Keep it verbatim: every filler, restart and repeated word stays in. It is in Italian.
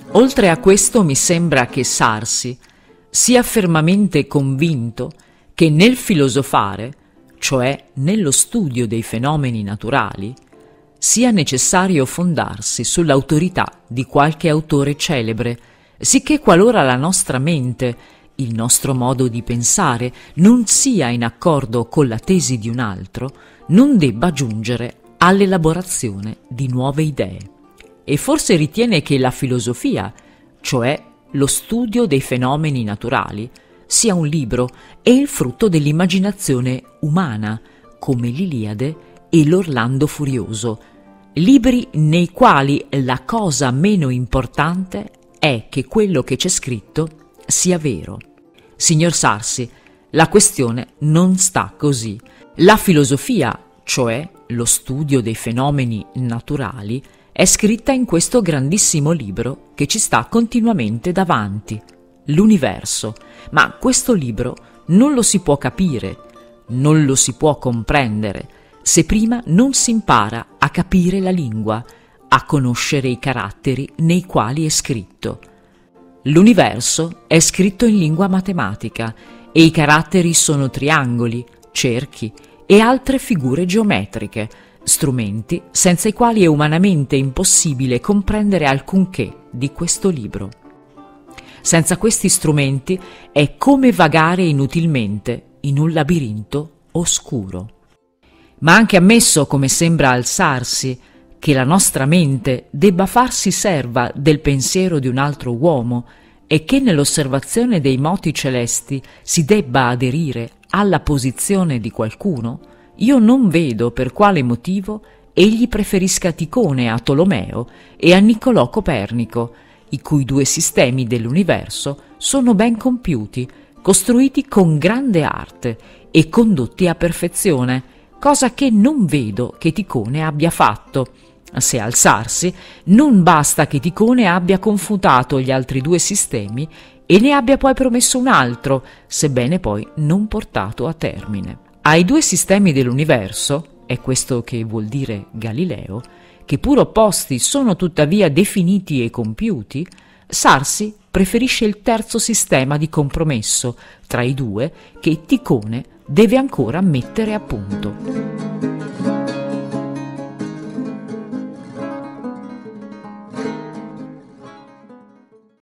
Oltre a questo mi sembra che Sarsi sia fermamente convinto che nel filosofare, cioè nello studio dei fenomeni naturali, sia necessario fondarsi sull'autorità di qualche autore celebre, sicché qualora la nostra mente, il nostro modo di pensare, non sia in accordo con la tesi di un altro, non debba giungere all'elaborazione di nuove idee. E forse ritiene che la filosofia, cioè lo studio dei fenomeni naturali, sia un libro e il frutto dell'immaginazione umana, come l'Iliade e l'Orlando Furioso, libri nei quali la cosa meno importante è che quello che c'è scritto sia vero. Signor Sarsi, la questione non sta così. La filosofia, cioè lo studio dei fenomeni naturali, è scritta in questo grandissimo libro che ci sta continuamente davanti, l'universo, ma questo libro non lo si può capire, non lo si può comprendere, se prima non si impara a capire la lingua, a conoscere i caratteri nei quali è scritto. L'universo è scritto in lingua matematica e i caratteri sono triangoli, cerchi e altre figure geometriche, strumenti senza i quali è umanamente impossibile comprendere alcunché di questo libro. Senza questi strumenti è come vagare inutilmente in un labirinto oscuro. Ma anche ammesso, come sembra al Sarsi, che la nostra mente debba farsi serva del pensiero di un altro uomo e che nell'osservazione dei moti celesti si debba aderire alla posizione di qualcuno, io non vedo per quale motivo egli preferisca Ticone a Tolomeo e a Niccolò Copernico, i cui due sistemi dell'universo sono ben compiuti, costruiti con grande arte e condotti a perfezione, cosa che non vedo che Ticone abbia fatto. Se al Sarsi non basta che Ticone abbia confutato gli altri due sistemi e ne abbia poi promesso un altro, sebbene poi non portato a termine. Ai due sistemi dell'universo, è questo che vuol dire Galileo, che pur opposti sono tuttavia definiti e compiuti, Sarsi preferisce il terzo sistema di compromesso tra i due che Ticone deve ancora mettere a punto.